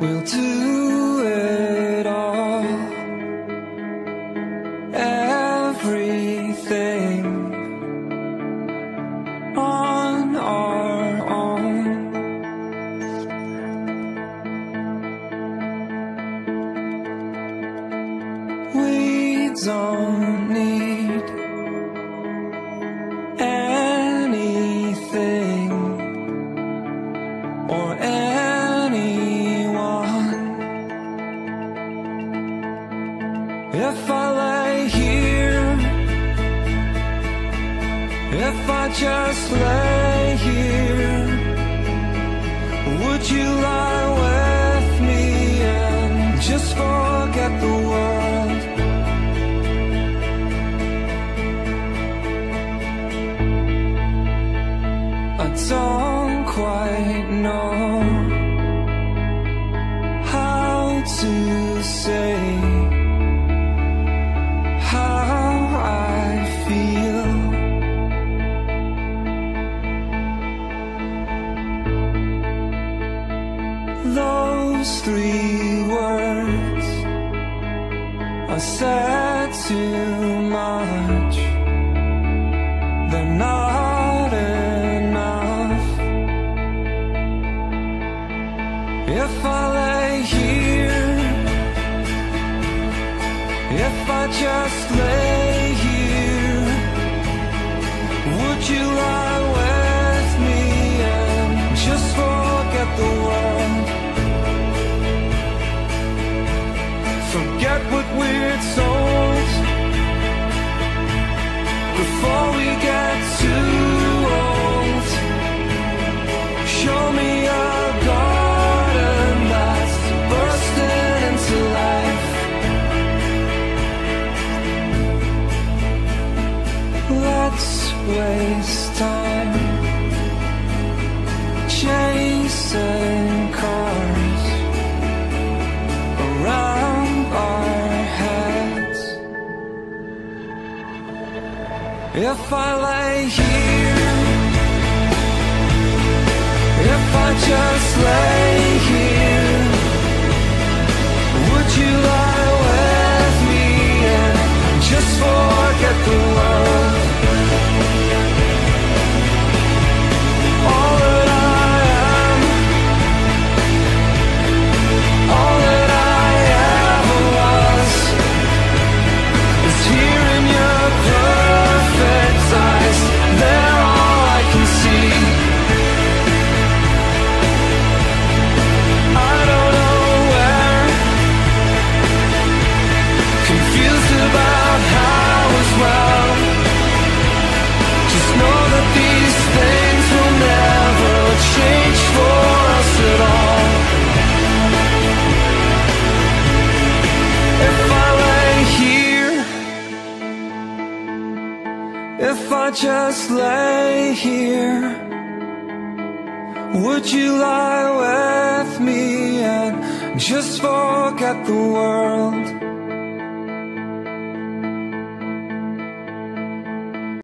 We'll do it all, everything on our own. We don't need anything or anyone. If I lay here, if I just lay here, would you lie with me and just forget the world? I don't quite know how to say how I feel. Those three words I said too much. They're not enough. If I lay here, if I just lay here, would you lie with me and just forget the world? Forget what we're told before we get too old. Show me a garden that's bursting into life. Let's waste time chasing cars around our heads. If I lay here, if I just lay here, would you lie with me and just forget the world? All that I am, all that I ever was, is here in your perfect eyes. They're all I can see. I don't know where, confused about how as well. Just know that these things will never change for us at all. If I lay here, if I just lay here, would you lie with me and just forget the world?